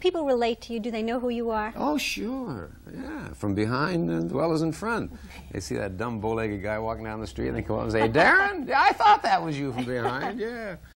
people relate to you? Do they know who you are? Oh, sure. Yeah, from behind as well as in front. They see that dumb bow-legged guy walking down the street and they come up and say, Darren, I thought that was you from behind. Yeah.